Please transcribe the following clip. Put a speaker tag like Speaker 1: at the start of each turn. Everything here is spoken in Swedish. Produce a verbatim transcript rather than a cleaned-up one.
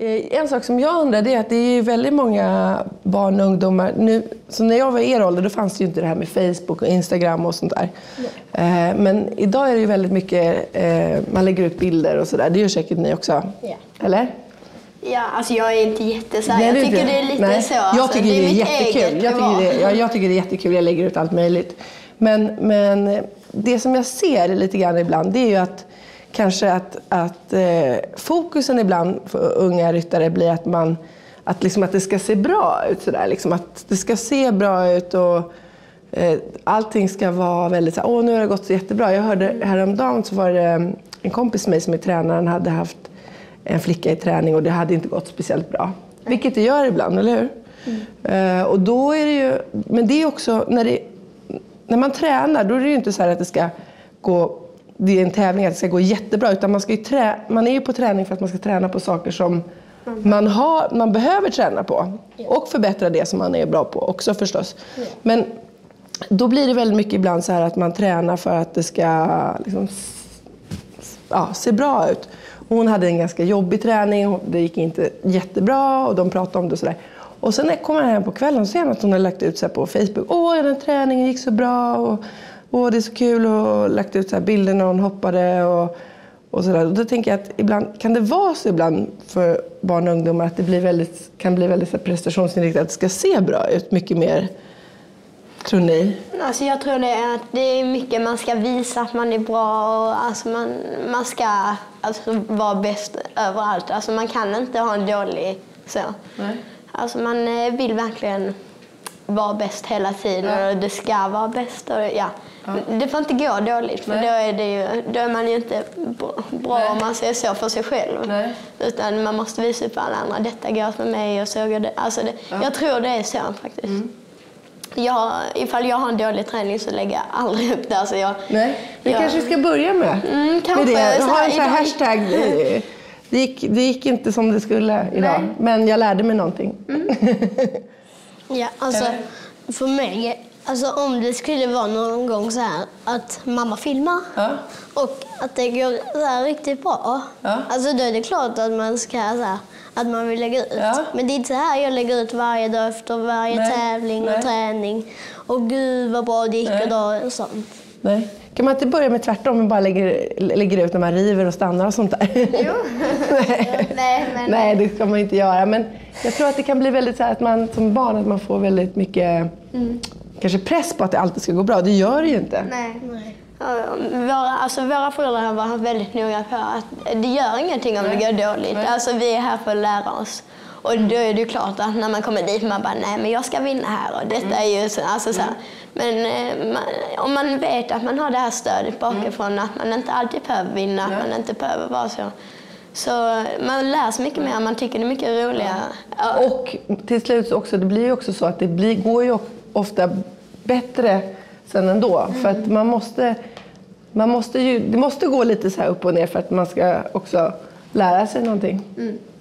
Speaker 1: En sak som jag undrar är att det är väldigt många barn och ungdomar. Nu, så när jag var i er ålder då fanns det ju inte det här med Facebook och Instagram och sånt där. Eh, men idag är det ju väldigt mycket, eh, man lägger ut bilder och sådär. Det gör säkert ni också,
Speaker 2: ja.
Speaker 1: Eller?
Speaker 2: Ja, alltså jag är inte jättesär. Jag tycker det är lite
Speaker 1: Nej.
Speaker 2: så.
Speaker 1: Jag
Speaker 2: Alltså,
Speaker 1: tycker det är,
Speaker 2: det är
Speaker 1: jättekul. Jag tycker det, ja, jag tycker det är jättekul. Jag lägger ut allt möjligt. Men, men det som jag ser lite grann ibland det är ju att kanske att, att eh, fokusen ibland för unga ryttare blir att man att, liksom, att det ska se bra ut sådär, liksom, att det ska se bra ut och eh, allting ska vara väldigt såhär, åh nu har det gått så jättebra. Jag hörde häromdagen så var det en kompis med mig som är tränaren hade haft en flicka i träning och det hade inte gått speciellt bra. Vilket det gör ibland, eller hur? Mm. Eh, och då är det ju, men det är också när, det, när man tränar då är det ju inte så här att det ska gå det är en tävling att det ska gå jättebra utan man ska ju trä, man är ju på träning för att man ska träna på saker som mm. man har man behöver träna på yeah. och förbättra det som man är bra på också förstås. Yeah. Men då blir det väldigt mycket ibland så här att man tränar för att det ska liksom, ja, se bra ut. Hon hade en ganska jobbig träning, det gick inte jättebra och de pratade om det och sådär. Och sen kommer jag hem på kvällen och ser att hon har lagt ut så här på Facebook. Åh, den träningen gick så bra och åh, det är så kul och lagt ut så här bilder när hon hoppade och, och sådär. Och då tänker jag att ibland kan det vara så ibland för barn och ungdomar att det blir väldigt, kan bli väldigt så här prestationsinriktat att det ska se bra ut mycket mer, tror ni?
Speaker 2: Alltså jag tror det är att det är mycket man ska visa att man är bra och alltså man, man ska alltså vara bäst överallt. Alltså man kan inte ha en dålig så. Nej. Alltså man vill verkligen vara bäst hela tiden ja. Och det ska vara bäst och ja. Ja. Det får inte gå dåligt för då är, det ju, då är man ju inte bra Nej. Om man ser så för sig själv. Nej. Utan man måste visa upp för alla andra. Detta går för mig och så går det. Alltså det, ja. Jag tror det är så faktiskt. Mm. Jag, ifall jag har en dålig träning så lägger jag aldrig upp det. Alltså jag,
Speaker 1: Nej, det
Speaker 2: jag,
Speaker 1: kanske vi ska börja med.
Speaker 2: Mm, kanske.
Speaker 1: Med det. Jag har en sån här
Speaker 2: idag.
Speaker 1: hashtag. Det gick, det gick inte som det skulle idag. Nej. Men jag lärde mig någonting. Mm.
Speaker 3: Ja, alltså för mig, alltså om det skulle vara någon gång så här att mamma filmar ja. Och att det går så här riktigt bra. Ja. Alltså då är det klart att man ska så här, att man vill lägga ut. Ja. Men det är inte så här jag lägger ut varje dag efter varje Nej. Tävling Nej. Och träning. Och gud vad bra det gick Nej. Idag och sånt.
Speaker 1: Nej. Kan man inte börja med tvärtom och bara lägger, lägger ut när man river och stannar och sånt där?
Speaker 2: Jo.
Speaker 1: Nej.
Speaker 2: Nej, men...
Speaker 1: Nej, det ska man inte göra. Men jag tror att det kan bli väldigt så här att man som barn att man får väldigt mycket mm. kanske press på att det alltid ska gå bra. Det gör det ju inte.
Speaker 2: Nej, nej. Våra, alltså, våra föräldrar har varit väldigt noga för att det gör ingenting om nej. Det går dåligt. Alltså, vi är här för att lära oss. Och då är det ju klart att när man kommer dit man bara, nej men jag ska vinna här och detta mm. är ju så, alltså, så här. Men eh, man, om man vet att man har det här stödet bakifrån mm. att man inte alltid behöver vinna, mm. att man inte behöver vara så. Så man lär sig mycket mer, man tycker det är mycket roligare.
Speaker 1: Ja. Och till slut också, det blir ju också så att det blir, går ju ofta bättre sen ändå. Mm. För att man måste, man måste ju, det måste gå lite så här upp och ner för att man ska också lära sig någonting. Mm.